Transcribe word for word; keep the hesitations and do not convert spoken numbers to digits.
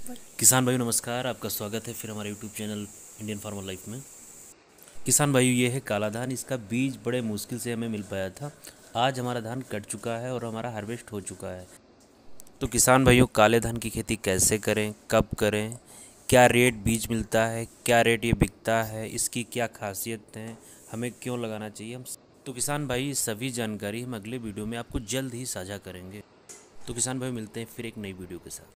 किसान भाइयों नमस्कार। आपका स्वागत है फिर हमारे YouTube channel Indian farmer life में। किसान भाइयों, ये है काला धान। इसका बीज बड़े मुश्किल से हमें मिल पाया था। आज हमारा धान कट चुका है और हमारा हार्वेस्ट हो चुका है। तो किसान भाइयों, काले धान की खेती कैसे करें, कब करें, क्या रेट बीज मिलता है, क्या रेट ये बिकता है, इसकी क्या खासियत है, हमें क्यों लगाना चाहिए हम। तो किसान भाई, सभी जानकारी हम अगले वीडियो में आपको जल्द ही साझा करेंगे। तो किसान भाई, मिलते हैं फिर एक नई वीडियो के साथ।